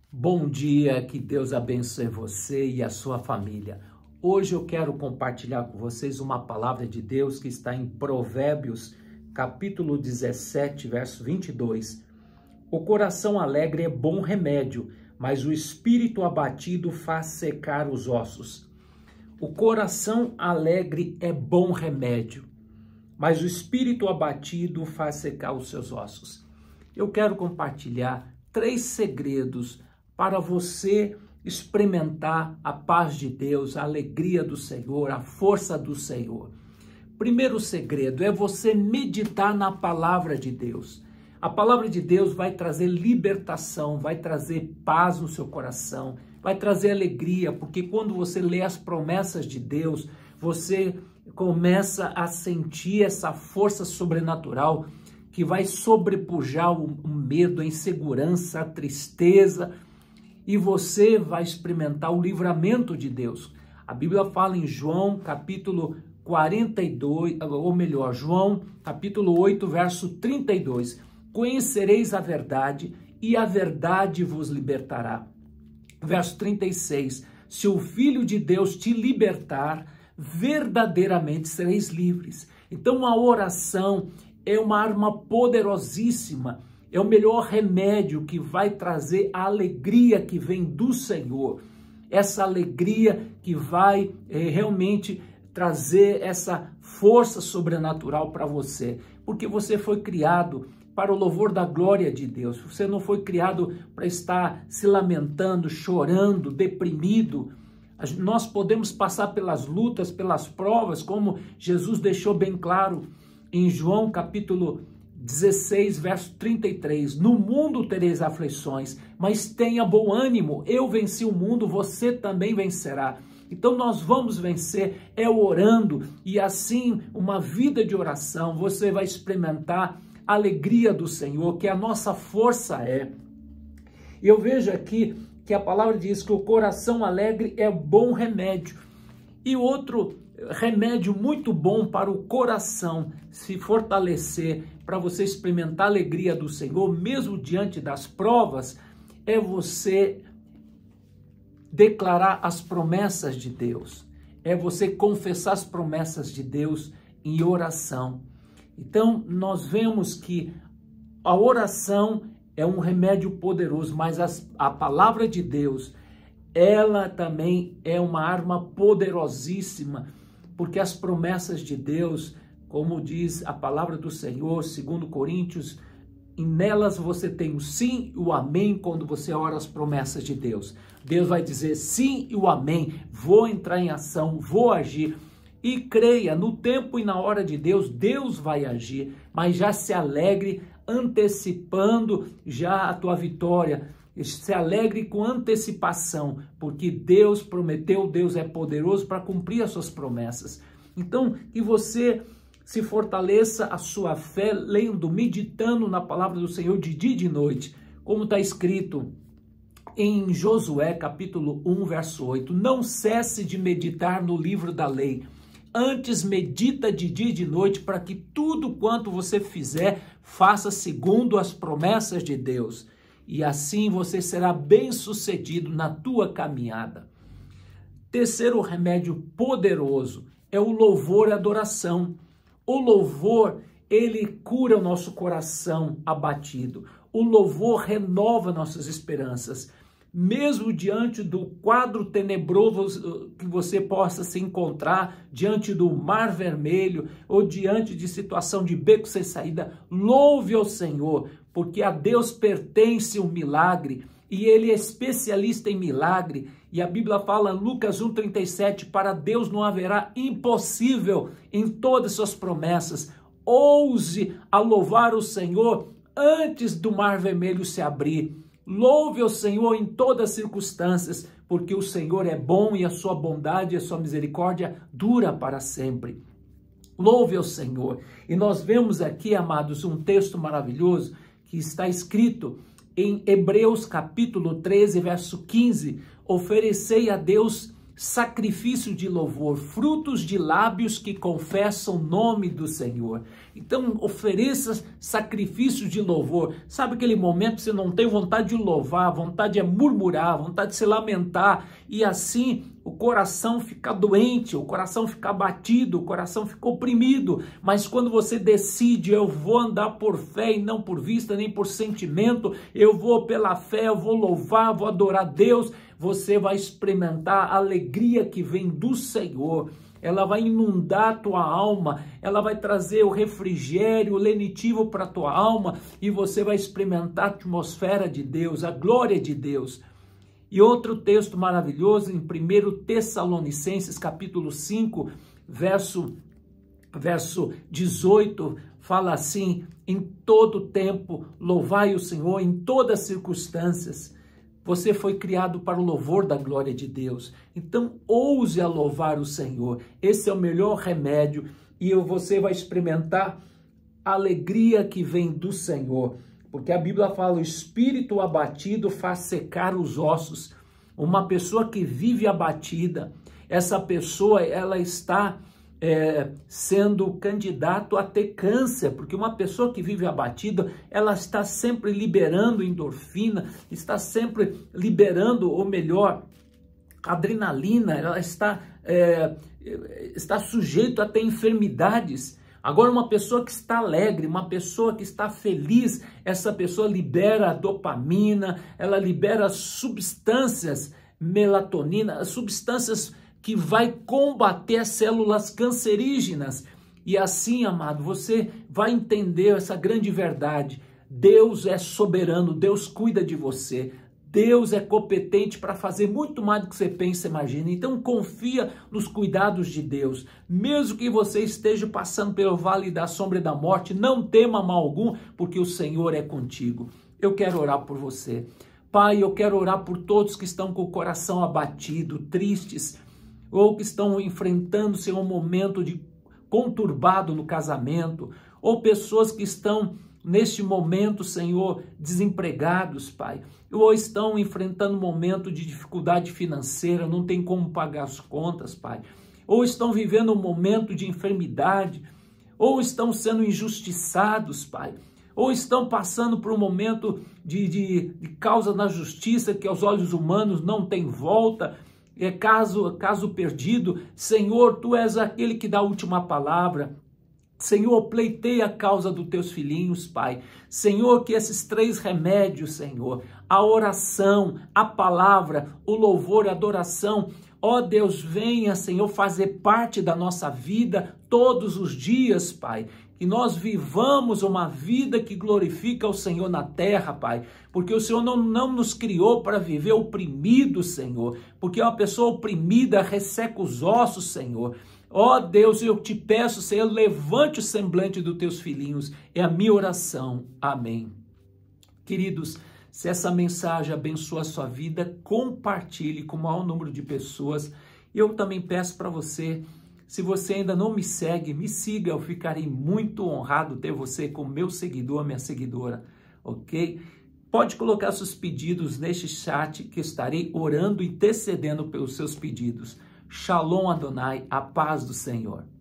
Bom dia, que Deus abençoe você e a sua família. Hoje eu quero compartilhar com vocês uma palavra de Deus que está em Provérbios, capítulo 17, verso 22. O coração alegre é bom remédio, mas o espírito abatido faz secar os ossos. O coração alegre é bom remédio, mas o espírito abatido faz secar os seus ossos. Eu quero compartilhar 3 segredos para você experimentar a paz de Deus, a alegria do Senhor, a força do Senhor. Primeiro segredo é você meditar na palavra de Deus. A palavra de Deus vai trazer libertação, vai trazer paz no seu coração, vai trazer alegria, porque quando você lê as promessas de Deus, você começa a sentir essa força sobrenatural que vai sobrepujar o medo, a insegurança, a tristeza, e você vai experimentar o livramento de Deus. A Bíblia fala em João capítulo 42, ou melhor, João capítulo 8, verso 32. Conhecereis a verdade e a verdade vos libertará. Verso 36. Se o Filho de Deus te libertar, verdadeiramente sereis livres. Então a oração é uma arma poderosíssima. É o melhor remédio que vai trazer a alegria que vem do Senhor. Essa alegria que vai realmente trazer essa força sobrenatural para você. Porque você foi criado para o louvor da glória de Deus. Você não foi criado para estar se lamentando, chorando, deprimido. Nós podemos passar pelas lutas, pelas provas, como Jesus deixou bem claro em João capítulo 16, verso 33, no mundo tereis aflições, mas tenha bom ânimo, eu venci o mundo, você também vencerá. Então nós vamos vencer orando, e assim uma vida de oração, você vai experimentar a alegria do Senhor, que a nossa força é. Eu vejo aqui que a palavra diz que o coração alegre é bom remédio, e outro remédio muito bom para o coração se fortalecer, para você experimentar a alegria do Senhor, mesmo diante das provas, é você declarar as promessas de Deus, é você confessar as promessas de Deus em oração. Então, nós vemos que a oração é um remédio poderoso, mas a palavra de Deus, ela também é uma arma poderosíssima, porque as promessas de Deus, como diz a palavra do Senhor, segundo Coríntios, e nelas você tem o sim e o amém quando você ora as promessas de Deus. Deus vai dizer sim e o amém, vou entrar em ação, vou agir. E creia, no tempo e na hora de Deus, Deus vai agir, mas já se alegre antecipando já a tua vitória. Se alegre com antecipação, porque Deus prometeu, Deus é poderoso para cumprir as suas promessas. Então, que você se fortaleça a sua fé, lendo, meditando na palavra do Senhor de dia e de noite, como está escrito em Josué, capítulo 1, verso 8. Não cesse de meditar no livro da lei, antes medita de dia e de noite, para que tudo quanto você fizer, faça segundo as promessas de Deus. E assim você será bem-sucedido na tua caminhada. Terceiro remédio poderoso é o louvor e adoração. O louvor, ele cura o nosso coração abatido. O louvor renova nossas esperanças. Mesmo diante do quadro tenebroso que você possa se encontrar, diante do mar vermelho ou diante de situação de beco sem saída, louve ao Senhor, porque a Deus pertence o milagre e Ele é especialista em milagre. E a Bíblia fala em Lucas 1,37, para Deus não haverá impossível em todas as suas promessas. Ouse a louvar o Senhor antes do mar vermelho se abrir. Louve o Senhor em todas as circunstâncias, porque o Senhor é bom e a sua bondade e a sua misericórdia dura para sempre. Louve ao Senhor. E nós vemos aqui, amados, um texto maravilhoso que está escrito em Hebreus capítulo 13, verso 15. Oferecei a Deus sacrifício de louvor, frutos de lábios que confessam o nome do Senhor. Então, ofereça sacrifício de louvor. Sabe aquele momento que você não tem vontade de louvar, vontade é murmurar, vontade de se lamentar, e assim o coração fica doente, o coração fica abatido, o coração fica oprimido. Mas quando você decide, eu vou andar por fé e não por vista, nem por sentimento, eu vou pela fé, eu vou louvar, vou adorar Deus, você vai experimentar a alegria que vem do Senhor. Ela vai inundar a tua alma, ela vai trazer o refrigério, o lenitivo para a tua alma, e você vai experimentar a atmosfera de Deus, a glória de Deus. E outro texto maravilhoso, em 1 Tessalonicenses, capítulo 5, verso 18, fala assim: em todo tempo louvai o Senhor, em todas as circunstâncias. Você foi criado para o louvor da glória de Deus. Então, ouse a louvar o Senhor. Esse é o melhor remédio, e você vai experimentar a alegria que vem do Senhor. Porque a Bíblia fala: o espírito abatido faz secar os ossos. Uma pessoa que vive abatida, essa pessoa, ela está sendo candidato a ter câncer, porque uma pessoa que vive abatida, ela está sempre liberando endorfina, está sempre liberando, ou melhor, adrenalina, ela está sujeito a ter enfermidades. Agora, uma pessoa que está alegre, uma pessoa que está feliz, essa pessoa libera dopamina, ela libera substâncias, melatonina, substâncias que vai combater as células cancerígenas. E assim, amado, você vai entender essa grande verdade. Deus é soberano, Deus cuida de você. Deus é competente para fazer muito mais do que você pensa e imagina. Então confia nos cuidados de Deus. Mesmo que você esteja passando pelo vale da sombra e da morte, não tema mal algum, porque o Senhor é contigo. Eu quero orar por você. Pai, eu quero orar por todos que estão com o coração abatido, tristes, ou que estão enfrentando, Senhor, um momento de conturbado no casamento, ou pessoas que estão neste momento, Senhor, desempregados, Pai, ou estão enfrentando um momento de dificuldade financeira, não tem como pagar as contas, Pai, ou estão vivendo um momento de enfermidade, ou estão sendo injustiçados, Pai, ou estão passando por um momento de causa na justiça que aos olhos humanos não tem volta, caso perdido. Senhor, Tu és aquele que dá a última palavra. Senhor, pleiteia a causa dos Teus filhinhos, Pai. Senhor, que esses 3 remédios, Senhor, a oração, a palavra, o louvor, a adoração, ó Deus, venha, Senhor, fazer parte da nossa vida todos os dias, Pai. Que nós vivamos uma vida que glorifica o Senhor na terra, Pai. Porque o Senhor não nos criou para viver oprimido, Senhor. Porque uma pessoa oprimida resseca os ossos, Senhor. Ó Deus, eu te peço, Senhor, levante o semblante dos teus filhinhos. É a minha oração. Amém. Queridos, se essa mensagem abençoa a sua vida, compartilhe com o maior número de pessoas. Eu também peço para você, se você ainda não me segue, me siga, eu ficarei muito honrado ter você como meu seguidor, minha seguidora, ok? Pode colocar seus pedidos neste chat que estarei orando e intercedendo pelos seus pedidos. Shalom Adonai, a paz do Senhor.